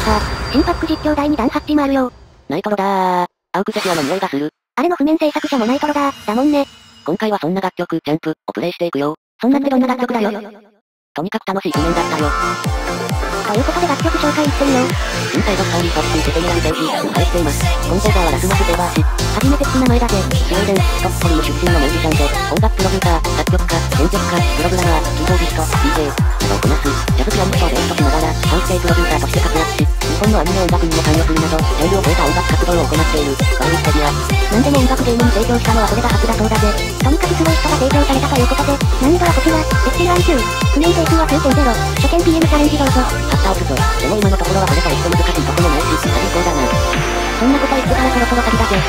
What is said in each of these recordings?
さ。新パック実況第2弾ハッチもあるよ。 ナイトロだー。アウクセシアの匂いがする。 あれの譜面制作者もナイトロだ、だもんね。 今回はそんな楽曲、ジャンプ、をプレイしていくよ。 そんなってどんな楽曲だよ。 とにかく楽しい譜面だったよ。 ということで楽曲紹介いってみよう。 インサイドストーリーソフトセテミラルページに入っています。コンポーザーはラスマス・セイバー氏。 初めて聞く名前だぜ。 スウェーデン、ストックホルム出身のミュージシャンで、音楽プロデューサー、作曲家、編曲家、プログラマー、キーボーディスト、DJ などをこなす、ジャズピアニストをベースとしながら、サウンドプロデューサーとして活躍し、日本のアニメ音楽にも関与するなど、ジャンルを超えた音楽活動を行っている、バイウィステディア。 なんでも音楽ゲームに提供したのはそれが初だそうだぜ。とにかくすごい人が提供されたということで、難易度はこちら、STR9、譜面定数は 9.0、初見 PM チャレンジどうぞ。 ハッター押すぞ。でも今のところはこれといって難しいとこもないし、最高だな。 そんなこと言ってたらそろそろ旅だぜ。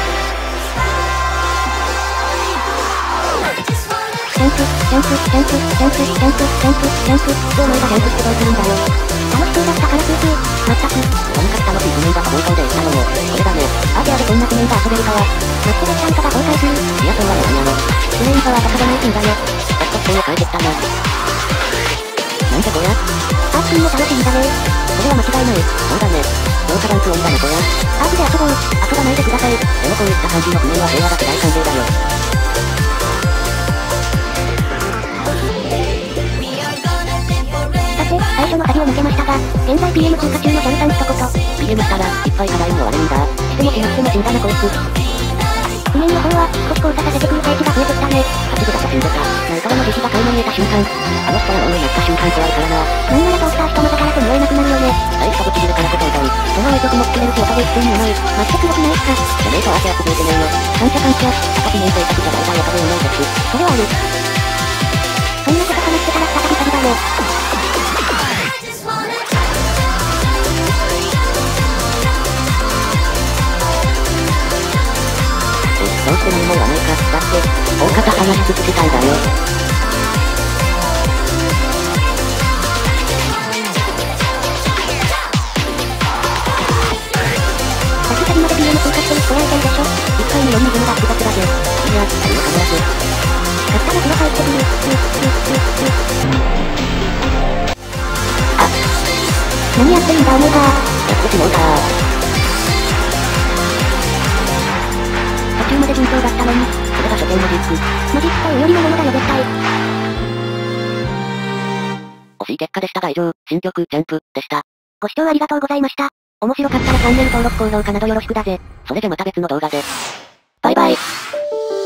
ジャンプ、ジャンプ、ジャンプ、ジャンプ、ジャンプ、ジャンプ、ジャンプ、お前がジャンプしてどうするんだよ。楽しそうだったから通ー。まったく。 とにかく楽しい譜面だと冒頭で言ったのも、それだね。 アーケアでこんな譜面が遊べるとは。マッチレちゃんとか公開する。 いや、そうはないやろ。 譜面とは高がないんだよ。 あっと線を変えてきたな。なんてこやアーク君も楽しいんだね。 それは間違いない。そうだね。強化ダンス鬼だねこや。 アークで遊ぼう。遊ばないでください。 でもこういった感じの譜面は平和だけ大歓迎だよ。 最初のサビを抜けましたが、現在 PM 通過中のシャルさん一言。 PM したら、いっぱい課題に追われるんだ。 してもしなくても死んだなこいつ。譜面の方は、少し交差させてくるページが増えてきたね。 8部だと死んでた。ナイトロの慈悲が垣間見えた瞬間。あの人が王になった瞬間怖いからな。 なんなら通った人の宝と見えなくなるよね。 あいつとぶち切るからことをどん。 その影曲も作れるし音で一瞬にうまい。待ってすごくないっすか。 てめえとアーシャー続いてねえよ。 感謝感謝。 赤記念制作者誰だよ多分ないです。 それはある。そんなこと話してたら再び旅だね。 どうして何も言わないか。だって、大方話し尽くしたいだよ。 先々まで PM 通過してる人やいてるでしょ。1回に4リズムが複雑だぜ。 いや、それは必ず。 だったら風呂入ってくる。あ。何やってるんだおめえが。 やってしもうたー。 途中まで順調だったのに。 それが初見のディスク。 マジック対よりのものだよ絶対。 惜しい結果でしたが以上、新曲、ジャンプ、でした。 ご視聴ありがとうございました。面白かったらチャンネル登録高評価などよろしくだぜ。 それでまた別の動画で。 バイバイ。